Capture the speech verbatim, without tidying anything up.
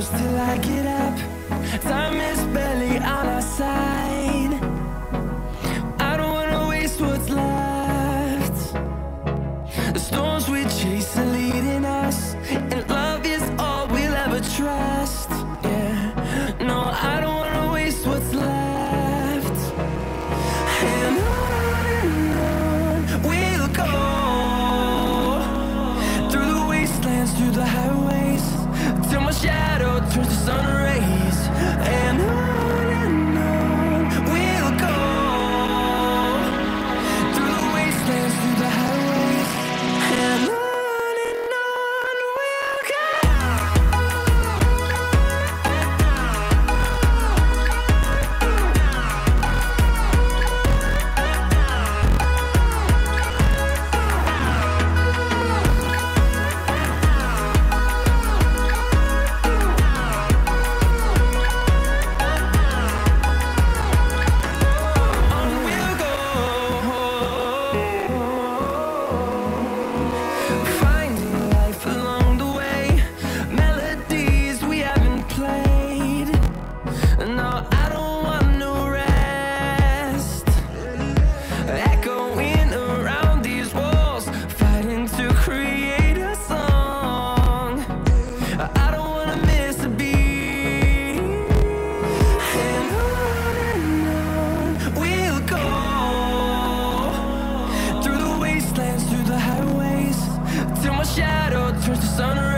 close till I get up. Time is barely on our side. I don't wanna waste what's left. The storms we chase are leading us, and love is all we'll ever trust. Yeah, no, I don't wanna waste what's left. And on and on we'll go, through the wastelands, through the highways, till my shadow turns to sun rays. And on and on we'll go, through the wastelands, through the highways, and on and on we'll go. Finding life along the way, melodies we haven't played. No, I don't want no rest. Echoing around these walls, fighting to create a song. I don't wanna miss a beat. And on and on we'll go, through the wastelands, through the highways, till my shadow turns to sun rays.